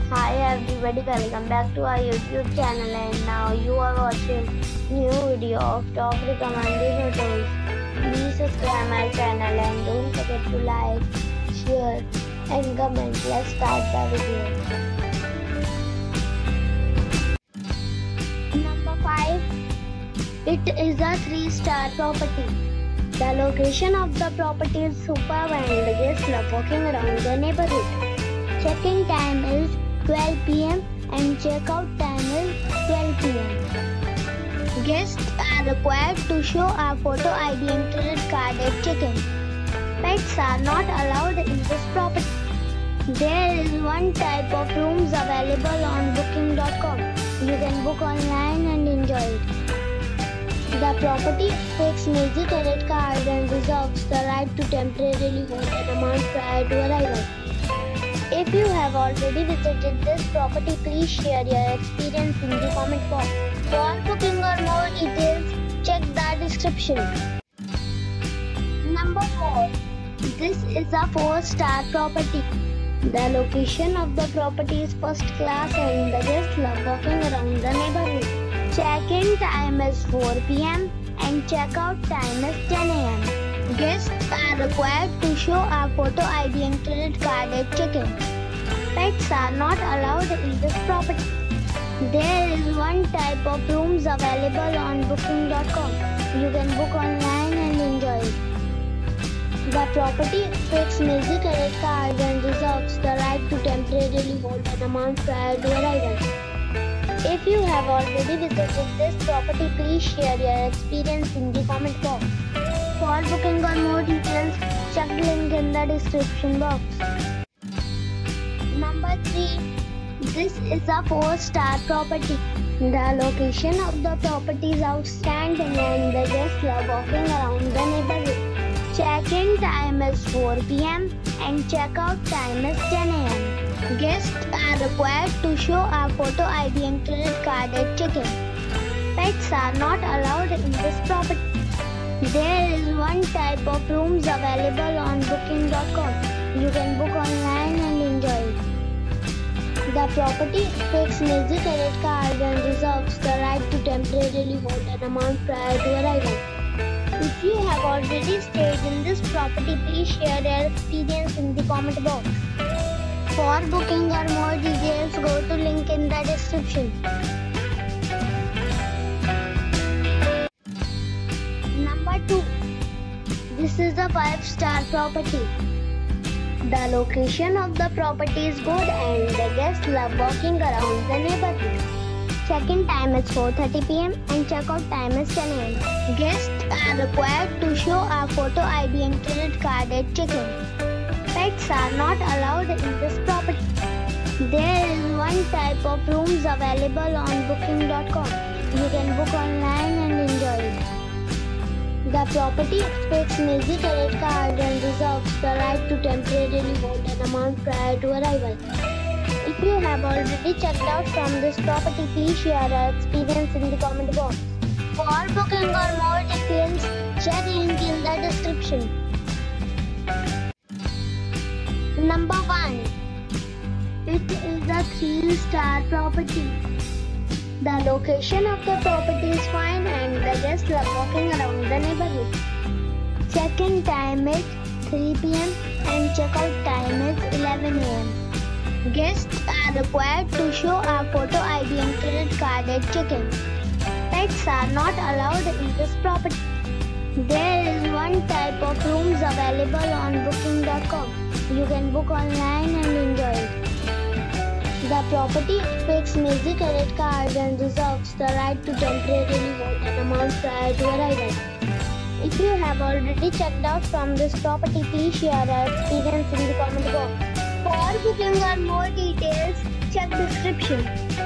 Hi everybody, welcome back to our YouTube channel, and now you are watching new video of top recommended hotels. Please subscribe my channel and don't forget to like, share and comment. Let's start the video. Number 5. It is a 3-star property. The location of the property is superb and the guests love walking around the neighborhood. Check-in time is 12 p.m. and check-out time is 12 p.m. Guests are required to show a photo ID and credit card at check-in. Pets are not allowed in this property. There is one type of rooms available on booking.com. You can book online and enjoy it. The property takes major credit cards and reserves the right to temporarily hold an amount prior to arrival. If you have already visited this property, please share your experience in the comment box. For booking or more details, check the description. Number 4. This is a 4-star property. The location of the property is first class and the guests love walking around the neighborhood. Check-in time is 4 p.m. and check-out time is 10 a.m. Guests are required to show a photo ID and credit card at check-in. Pets are not allowed in this property. There is one type of rooms available on booking.com. You can book online and enjoy it. The property takes major credit cards and reserves the right to temporarily hold an amount prior to arrival. If you have already visited this property, please share your experience in the comment box. For booking or more details, check the link in the description box. Number 3. This is a 4-star property. The location of the property is outstanding and the guests love walking around the neighborhood. Check-in time is 4 p.m. and check-out time is 10 a.m. Guests are required to show a photo ID and credit card at check-in. Pets are not allowed in this property. There is one type of rooms available on booking.com. You can book online and enjoy it. The property takes major credit cards and reserves the right to temporarily hold an amount prior to arrival. If you have already stayed in this property, please share your experience in the comment box. For booking or more details, go to link in the description. Number 2. This is a 5-star property. The location of the property is good and the guests love walking around the neighborhood. Check-in time is 4:30 p.m. and check-out time is 10 a.m. Guests are required to show a photo ID and credit card at check-in. Pets are not allowed in this property. There is one type of rooms available on booking.com. You can book online and enjoy it. The property takes major credit cards and reserves the right to temporarily hold an amount prior to arrival. If you have already checked out from this property, please share your experience in the comment box. For booking or more details, check link in the description. Number 1. It is a 3-star property. The location of the property is fine and the guests love walking around the neighborhood. Check-in time is 3 p.m. and check-out time is 11 a.m. Guests are required to show a photo ID and credit card at check-in. Pets are not allowed in this property. There is one type of rooms available on booking.com. You can book online and enjoy it. The property takes major credit cards and reserves the right to temporarily hold an amount prior to arrival. If you have already checked out from this property, please share your experience in the comment box. For booking or more details, check description.